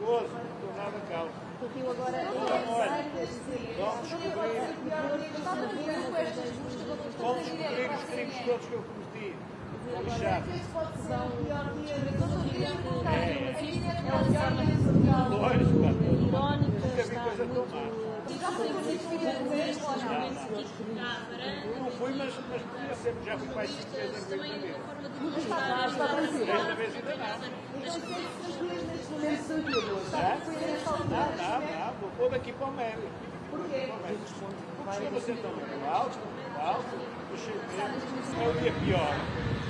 perigoso, não estou nada calmo. Porque eu agora vamos descobrir os crimes todos que eu cometi. Lixado. Lógico, pá. Nunca vi coisa tão má. Não fui, mas podia sempre. Já fui mais 5 vezes na minha vida. Esta vez ainda não. Vou daqui para o Médio. Porquê? Porque costuma ser tão muito alto, o cheio mesmo. É o dia pior.